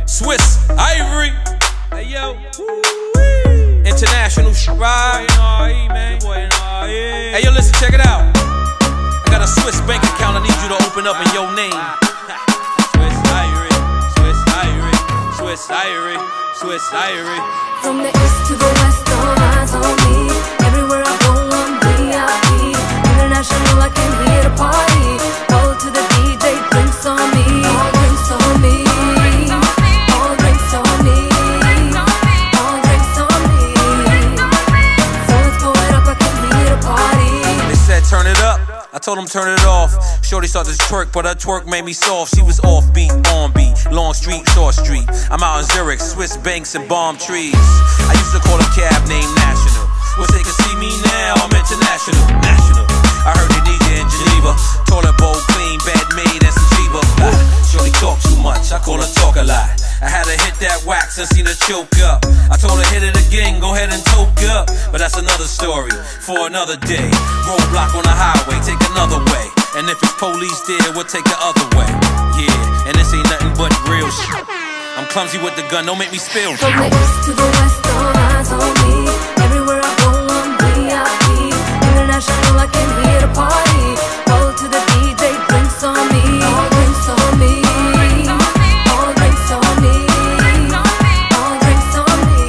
Swiss Ivory. Hey yo. International ride. Hey yo, listen, check it out. I got a Swiss bank account I need you to open up in your name. Swiss Ivory, Swiss Ivory, Swiss Ivory, Swiss Ivory. From the east to the west, all eyes on me. Everywhere I go, I'm VIP. International, I came here to party. Go to the DJ, drinks on me. All drinks on me. All drinks on me. All drinks on me. So let's go it up, I came here to party. They said turn it up, I told them turn it off. Shorty started to twerk, but her twerk made me soft. She was off beat, on beat, long street, short street. I'm out in Zurich, Swiss banks and palm trees. I used to call a cab named National. Wish they could see me now, I'm international, national. I heard they need you in Geneva. Toilet bowl clean, bad maid, and some Chiba. Shorty talk too much, I call her talk a lot. I had her hit that wax and seen her choke up. I told her hit it again, go ahead and toke up. But that's another story, for another day. Roadblock on the highway, take another way. And if it's police there, we'll take the other way. Yeah, and this ain't nothing but real shit. I'm clumsy with the gun, don't make me spill. From the east to the west, all eyes on me. Everywhere I go, I'm VIP. International, I came here to party. Go to the DJ, drinks on me. All drinks on me. All drinks on me. All drinks on me.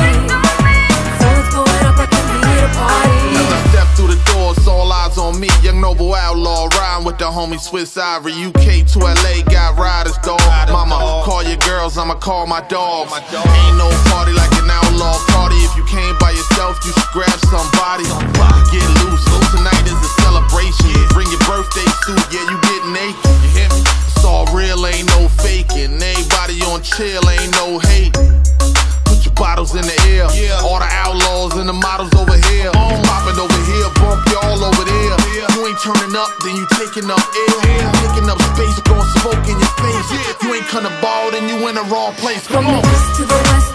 So let's go it up, I came here to party. As I step through the doors, all eyes on me. Young noble outlaw, riding with the homie Swiss Ivory. UK to LA, got riders, dog. Mama, call your girls, I'ma call my dogs. Ain't no party like an outlaw party. If you came by yourself, you should grab somebody. Get loose, so tonight is a celebration. Bring your birthday suit, yeah, you get naked. You hear me? It's all real, ain't no faking. Everybody on chill, ain't no hate. Put your bottles in the air. All the outlaws and the models over here. Popping over here, bump y'all over there. You ain't turning up, then you taking up air. Picking up space, blowing smoke in your face. You ain't kinda ball, then you in the wrong place. From the east to the west,